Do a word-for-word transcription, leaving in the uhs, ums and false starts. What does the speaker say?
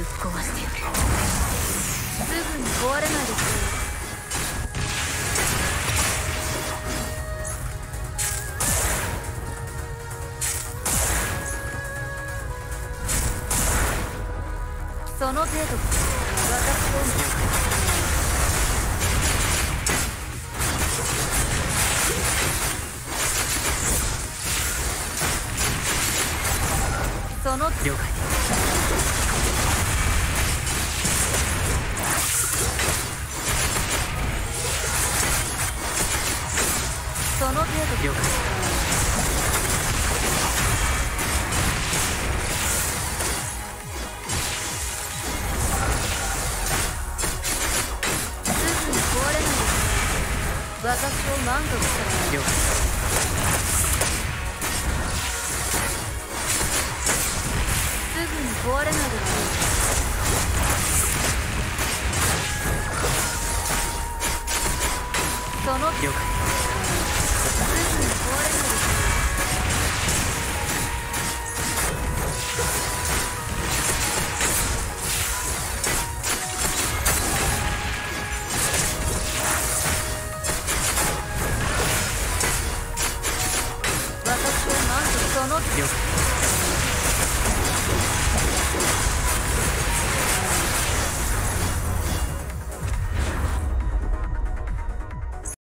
ぶっ壊してやる。すぐに壊れないでくれよ。その程度、私をその了解。その程度了解。私を満足したら了解。すぐに壊れないでくれ。その了解。すぐに壊れないでくれ。その了解。